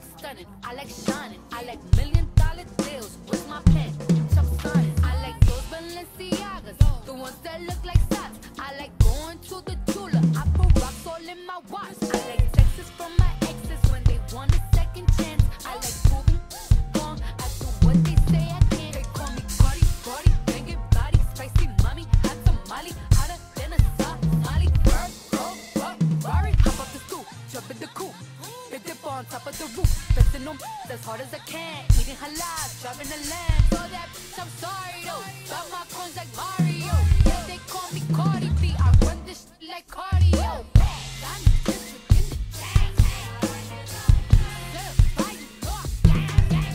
like stunning, I like shining, I like $1,000,000 deals with my pen. Stop signing. I like those Balenciagas, the ones that look like socks. I like going to the Tula. I put rocks all in my watch. I like texts from my exes when they want a second chance. I like proving wrong. I do what they say I can't. They call me Cardi, Cardi, banging body, spicy mommy, hot tamale, hotter than a Somali. Ferrari, hop off the stoop, jump in the coupe, hit dip on top of the roof, flexing them as hard as I can, eating halal, driving a lamb. So that bitch, I'm sorry though, got my coins like Mario. Yeah, they call me Cardi B, I run this shit like cardio. I'm district in the chain. Certified, you know I'm gang.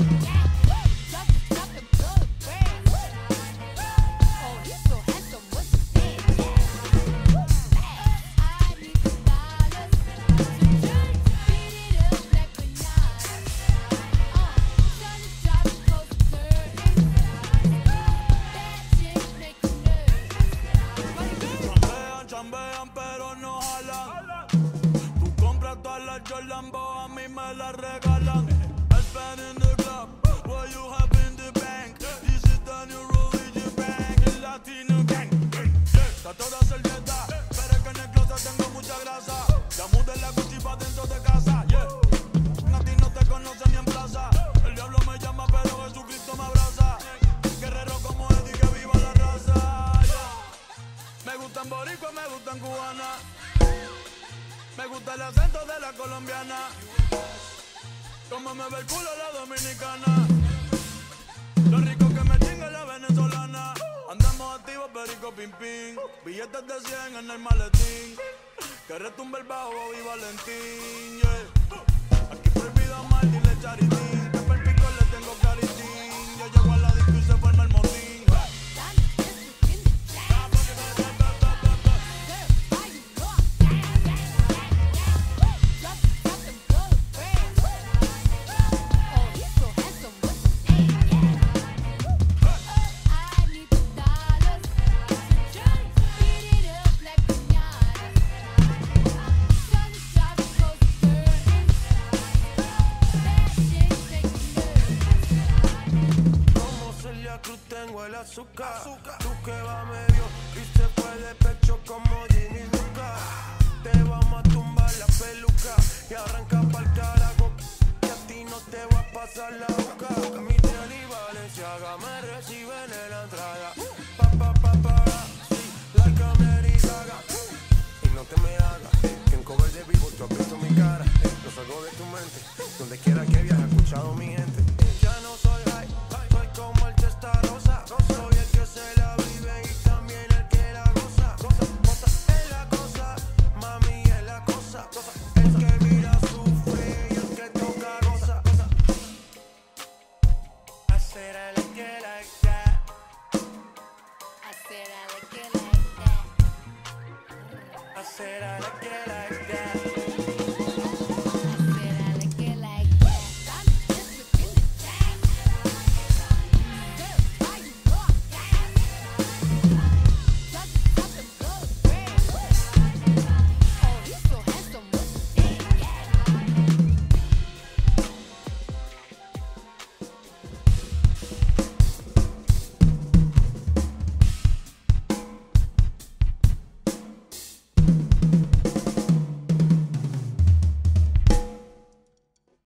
Drop and blow the brand. Oh, he's so handsome, what's his name? I need the dollars to just beat it up like Rihanna. Turn the drop and close the curtains. That chick make you nervous. Chambean pero no jalan. Tú compras todas las Jordan, a mí me las regalan. I spend in the club, what you have in the bank. This is the new religion bank, el Latino gang. Está toda servieta, pero es que en el closet tengo mucha grasa. Ya mudé la Gucci pa' dentro de casa, yeah. A ti no te conocen ni en plaza. El diablo me llama, pero Jesucristo me abraza. Guerrero como Eddie, que viva la raza, yeah. Me gustan boricua, me gustan cubana. Me gusta el acento de la colombiana. Como me ve el culo la dominicana. Lo rico que me chinga la venezolana. Andamos activos, perico, pim, pim. Billetes de 100 en el maletín. Que retumbe el bajo y Valentín, yeah. Aquí prohibido mal, dile charitín. Que per pico le tengo claritín. Yo llego a la disco y se forma el motín. Tengo el azúcar, tú que va medio y se fue de pecho como Ginny Luca. Te vamos a tumbar la peluca y arranca pa'l carajo, que a ti no te va a pasar la boca. Mi tren y Valenciaga me reciben en la entrada. Sí, like Americaga. Y no te me hagas, que en cover de vivo tú has visto mi cara. Lo salgo de tu mente, donde quiera que viajes, he escuchado mi gente.